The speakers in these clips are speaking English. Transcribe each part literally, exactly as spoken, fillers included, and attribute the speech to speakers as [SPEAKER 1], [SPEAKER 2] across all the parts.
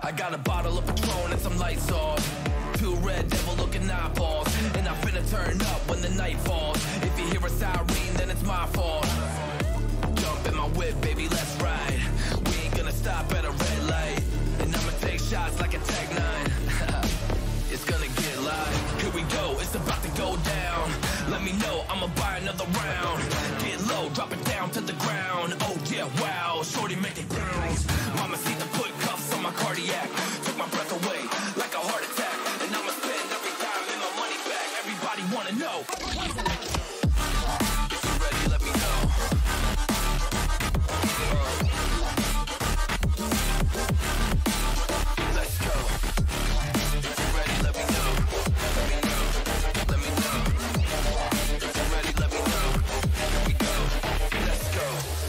[SPEAKER 1] I got a bottle of Patron and some lights off. Two red devil looking eyeballs. And I'm finna turn up when the night falls. If you hear a siren, then it's my fault. Jump in my whip, baby, let's ride. We ain't gonna stop at a red light. And I'ma take shots like a Tech nine. It's gonna get live. Here we go, it's about to go down. Let me know, I'ma buy another round. Get low, drop it down to the ground. Oh yeah, wow, shorty make it bounce. Mama see the put cuffs on my cardiac. Took my breath away like a heart attack. And I'ma spend every dime and my money back. Everybody wanna know. If you're ready, let me know. Let's go. If you're ready, let me know. Let me know. Let me know. If you're ready, let me know. Here we go. Let's go.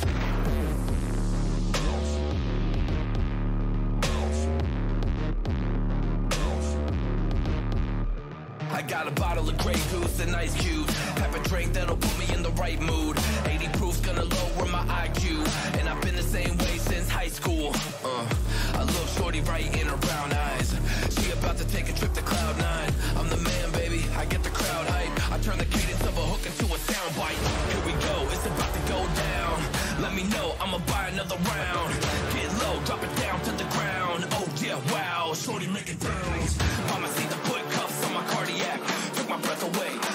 [SPEAKER 1] I got a bottle of Grey Goose and ice cubes. Have a drink that'll put me in the right mood. eighty proof's gonna lower my I Q. And I've been the same way since high school. uh, I look shorty right in her brown eyes. She about to take a trip to cloud nine. I'm the man, baby, I get the crowd hype. I turn the cadence of a hook into a soundbite. Here we go, it's about to go down. Let me know, I'ma buy another round. Get low, drop it down to the ground. Oh yeah, wow, shorty make it bounce. Mama see the put cuffs on my cardiac. Took my breath away